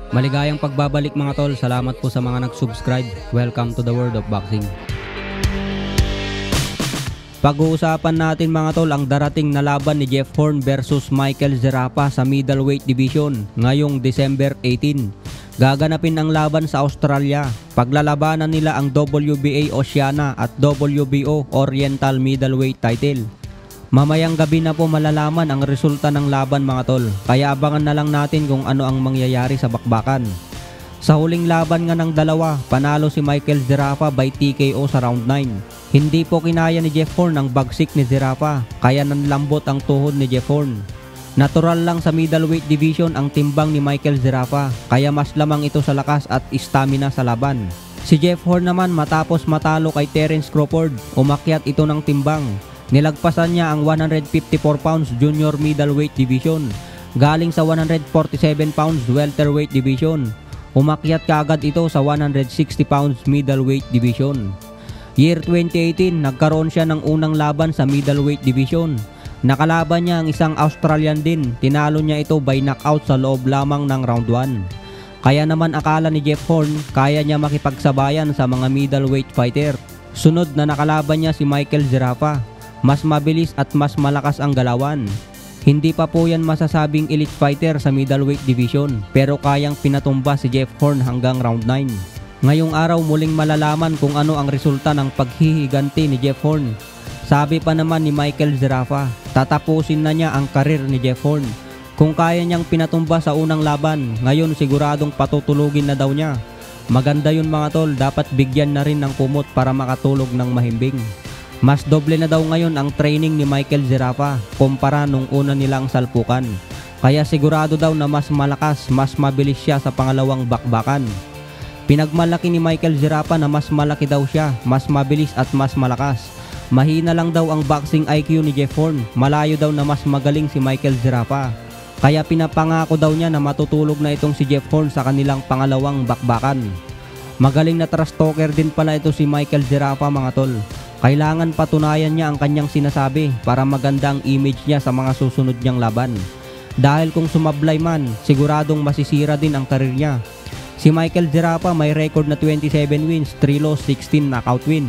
Maligayang pagbabalik mga tol, salamat po sa mga nag-subscribe. Welcome to the world of boxing. Pag-uusapan natin mga tol ang darating na laban ni Jeff Horn versus Michael Zerafa sa middleweight division ngayong December 18. Gaganapin ang laban sa Australia. Paglalabanan nila ang WBA Oceania at WBO Oriental middleweight title. Mamayang gabi na po malalaman ang resulta ng laban mga tol, kaya abangan na lang natin kung ano ang mangyayari sa bakbakan. Sa huling laban nga ng dalawa, panalo si Michael Zerafa by TKO sa round 9. Hindi po kinaya ni Jeff Horn ang bagsik ni Zerafa, kaya nanlambot ang tuhod ni Jeff Horn. Natural lang sa middleweight division ang timbang ni Michael Zerafa, kaya mas lamang ito sa lakas at stamina sa laban. Si Jeff Horn naman matapos matalo kay Terence Crawford, umakyat ito ng timbang. Nilagpasan niya ang 154 pounds junior middleweight division galing sa 147 pounds welterweight division. Umakyat kaagad ito sa 160 pounds middleweight division. Year 2018, nagkaroon siya ng unang laban sa middleweight division. Nakalaban niya ang isang Australian din. Tinalo niya ito by knockout sa loob lamang ng round 1. Kaya naman akala ni Jeff Horn kaya niya makipagsabayan sa mga middleweight fighter. Sunod na nakalaban niya si Michael Zerafa. Mas mabilis at mas malakas ang galawan. Hindi pa po yan masasabing elite fighter sa middleweight division, pero kayang pinatumba si Jeff Horn hanggang round 9. Ngayong araw muling malalaman kung ano ang resulta ng paghihiganti ni Jeff Horn. Sabi pa naman ni Michael Zerafa, tatapusin na niya ang karir ni Jeff Horn. Kung kaya niyang pinatumba sa unang laban, ngayon siguradong patutulugin na daw niya. Maganda yun mga tol, dapat bigyan na rin ng kumot para makatulog ng mahimbing. Mas doble na daw ngayon ang training ni Michael Zerafa kumpara nung una nilang salpukan. Kaya sigurado daw na mas malakas, mas mabilis siya sa pangalawang bakbakan. Pinagmalaki ni Michael Zerafa na mas malaki daw siya, mas mabilis at mas malakas. Mahina lang daw ang boxing IQ ni Jeff Horn, malayo daw na mas magaling si Michael Zerafa. Kaya pinapangako daw niya na matutulog na itong si Jeff Horn sa kanilang pangalawang bakbakan. Magaling na trash talker din pala ito si Michael Zerafa mga tol. Kailangan patunayan niya ang kanyang sinasabi para maganda ang image niya sa mga susunod niyang laban. Dahil kung sumablay man, siguradong masisira din ang karir niya. Si Michael Zerafa may record na 27 wins, 3 loss, 16 knockout win.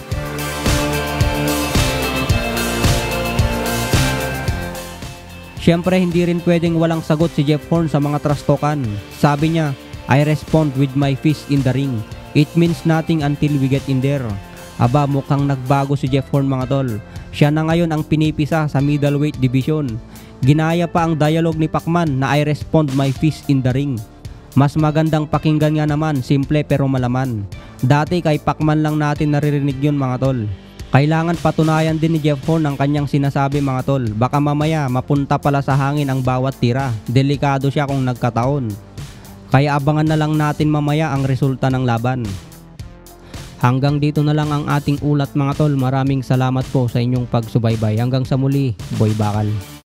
Siyempre hindi rin pwedeng walang sagot si Jeff Horn sa mga trash talkan. Sabi niya, I respond with my fist in the ring. It means nothing until we get in there. Aba, mukhang nagbago si Jeff Horn mga tol. Siya na ngayon ang pinipisa sa middleweight division. Ginaya pa ang dialogue ni Pacman na I respond my fist in the ring. Mas magandang pakinggan nga naman, simple pero malaman. Dati kay Pacman lang natin naririnig yun mga tol. Kailangan patunayan din ni Jeff Horn ang kanyang sinasabi mga tol. Baka mamaya mapunta pala sa hangin ang bawat tira. Delikado siya kung nagkataon. Kaya abangan na lang natin mamaya ang resulta ng laban. Hanggang dito na lang ang ating ulat mga tol. Maraming salamat po sa inyong pagsubaybay. Hanggang sa muli, Boy Bakal.